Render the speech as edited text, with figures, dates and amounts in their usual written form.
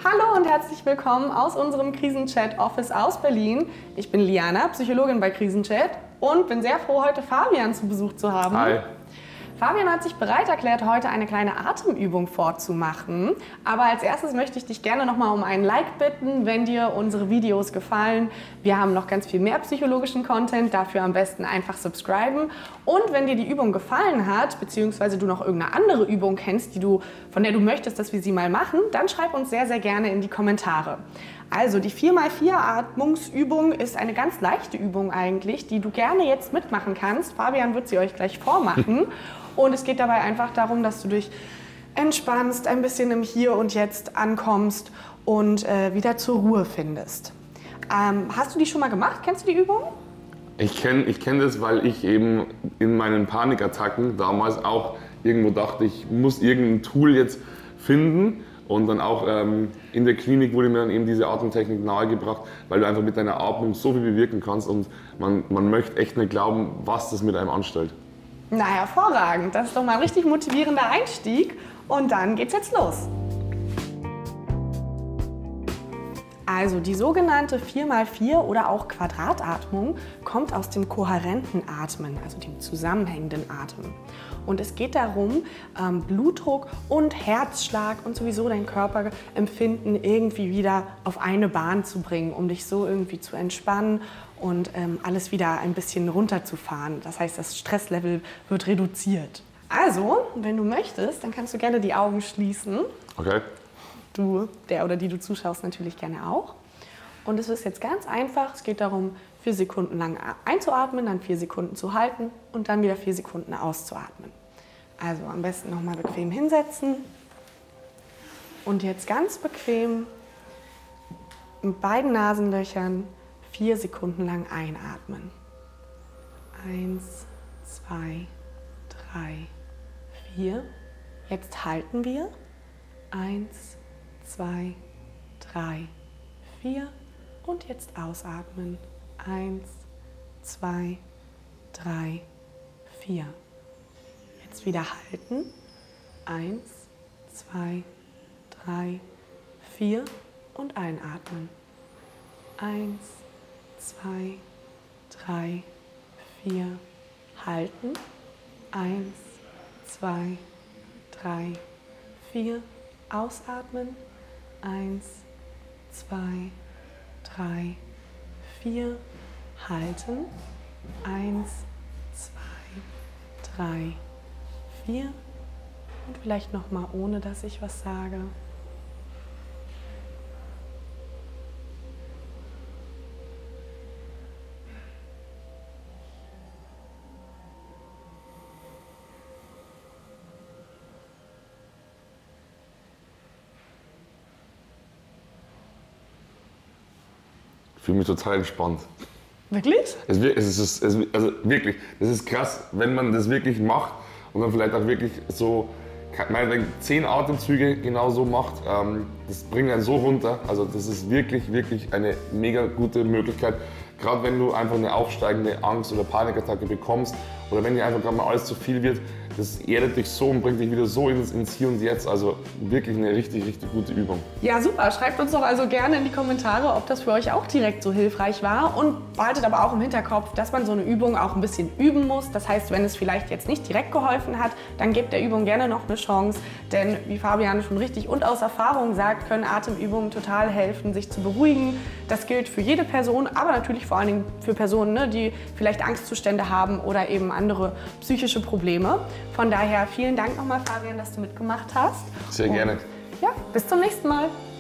Hallo und herzlich willkommen aus unserem Krisenchat-Office aus Berlin. Ich bin Liana, Psychologin bei Krisenchat und bin sehr froh, heute Fabian zu Besuch zu haben. Hi. Fabian hat sich bereit erklärt, heute eine kleine Atemübung vorzumachen. Aber als erstes möchte ich dich gerne nochmal um einen Like bitten, wenn dir unsere Videos gefallen. Wir haben noch ganz viel mehr psychologischen Content, dafür am besten einfach subscriben. Und wenn dir die Übung gefallen hat, beziehungsweise du noch irgendeine andere Übung kennst, von der du möchtest, dass wir sie mal machen, dann schreib uns sehr, sehr gerne in die Kommentare. Also die 4x4 Atmungsübung ist eine ganz leichte Übung eigentlich, die du gerne jetzt mitmachen kannst. Fabian wird sie euch gleich vormachen. Und es geht dabei einfach darum, dass du dich entspannst, ein bisschen im Hier und Jetzt ankommst und wieder zur Ruhe findest. Hast du die schon mal gemacht? Kennst du die Übung? Ich kenn das, weil ich eben in meinen Panikattacken damals auch irgendwo dachte, ich muss irgendein Tool jetzt finden. Und dann auch in der Klinik wurde mir dann eben diese Atemtechnik nahegebracht, weil du einfach mit deiner Atmung so viel bewirken kannst und man möchte echt nicht glauben, was das mit einem anstellt. Na, hervorragend. Das ist doch mal ein richtig motivierender Einstieg. Und dann geht's jetzt los. Also die sogenannte 4x4 oder auch Quadratatmung kommt aus dem kohärenten Atmen, also dem zusammenhängenden Atmen. Und es geht darum, Blutdruck und Herzschlag und sowieso dein Körperempfinden irgendwie wieder auf eine Bahn zu bringen, um dich so irgendwie zu entspannen und alles wieder ein bisschen runterzufahren. Das heißt, das Stresslevel wird reduziert. Also, wenn du möchtest, dann kannst du gerne die Augen schließen. Okay. Du, der oder die du zuschaust, natürlich gerne auch. Und es ist jetzt ganz einfach. Es geht darum, 4 Sekunden lang einzuatmen, dann 4 Sekunden zu halten und dann wieder 4 Sekunden auszuatmen. Also am besten nochmal bequem hinsetzen und jetzt ganz bequem mit beiden Nasenlöchern 4 Sekunden lang einatmen. 1, 2, 3, 4. Jetzt halten wir. 1, 2, 3, 4 und jetzt ausatmen. 1, 2, 3, 4. Jetzt wieder halten. 1, 2, 3, 4 und einatmen. 1, 2, 3, 4. Halten. 1, 2, 3, 4. Ausatmen. 1, 2, 3, 4. Halten. 1, 2, 3, 4. Und vielleicht nochmal, ohne dass ich was sage. Ich fühle mich total entspannt. Wirklich? Also wirklich, das ist krass, wenn man das wirklich macht und dann vielleicht auch wirklich so, meinetwegen 10 Atemzüge genau so macht, das bringt einen so runter. Also das ist wirklich, wirklich eine mega gute Möglichkeit. Gerade wenn du einfach eine aufsteigende Angst- oder Panikattacke bekommst oder wenn dir einfach gerade mal alles zu viel wird, das erdet dich so und bringt dich wieder so ins Hier und Jetzt. Also wirklich eine richtig, richtig gute Übung. Ja, super. Schreibt uns doch also gerne in die Kommentare, ob das für euch auch direkt so hilfreich war. Und behaltet aber auch im Hinterkopf, dass man so eine Übung auch ein bisschen üben muss. Das heißt, wenn es vielleicht jetzt nicht direkt geholfen hat, dann gebt der Übung gerne noch eine Chance. Denn wie Fabian schon richtig und aus Erfahrung sagt, können Atemübungen total helfen, sich zu beruhigen. Das gilt für jede Person, aber natürlich vor allen Dingen für Personen, ne, die vielleicht Angstzustände haben oder eben andere psychische Probleme. Von daher vielen Dank nochmal, Fabian, dass du mitgemacht hast. Sehr gerne. Ja, bis zum nächsten Mal.